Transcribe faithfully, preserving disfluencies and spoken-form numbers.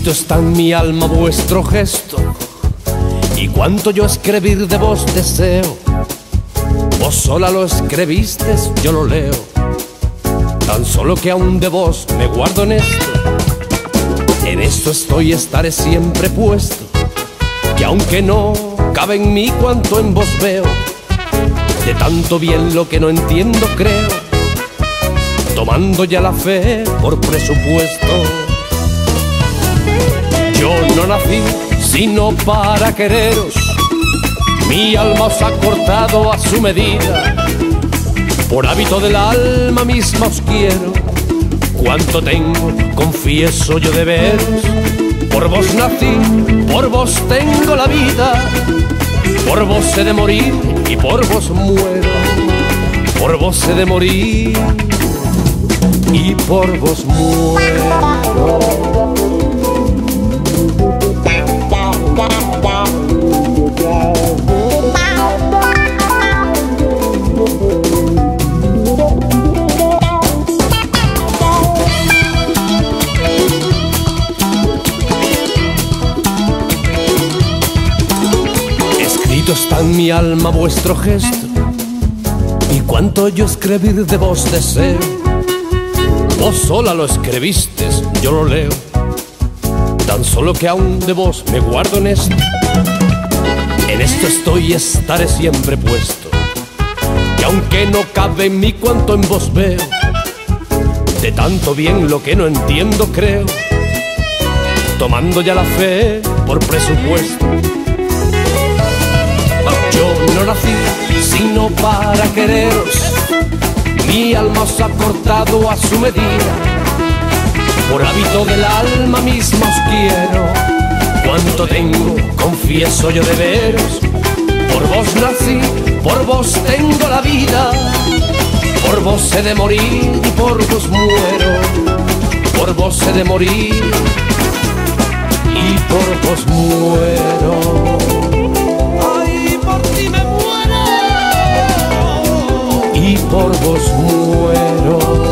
Escrito está en mi alma vuestro gesto, y cuanto yo escribir de vos deseo. Vos sola lo escribistes, yo lo leo. Tan solo que aún de vos me guardo en esto. En esto estoy, estaré siempre puesto, que aunque no cabe en mí cuanto en vos veo, de tanto bien lo que no entiendo creo, tomando ya la fe por presupuesto. Yo no nací sino para quereros, mi alma os ha cortado a su medida. Por hábito del alma misma os quiero, cuanto tengo confieso yo de veros. Por vos nací, por vos tengo la vida, por vos he de morir y por vos muero. Por vos he de morir y por vos muero. Escrito está en mi alma vuestro gesto, y cuanto yo escribir de vos deseo. Vos sola lo escribistes, yo lo leo. Tan solo que aún de vos me guardo en esto. En esto estoy y estaré siempre puesto, que aunque no cabe en mí cuanto en vos veo, de tanto bien lo que no entiendo creo, tomando ya la fe por presupuesto. Yo no nací sino para quereros, mi alma os ha cortado a su medida. Por hábito del alma misma os quiero, cuanto tengo confieso yo de veros. Por vos nací, por vos tengo la vida, por vos he de morir y por vos muero. Por vos he de morir y por vos muero. Ay, por ti me muero Y por vos muero.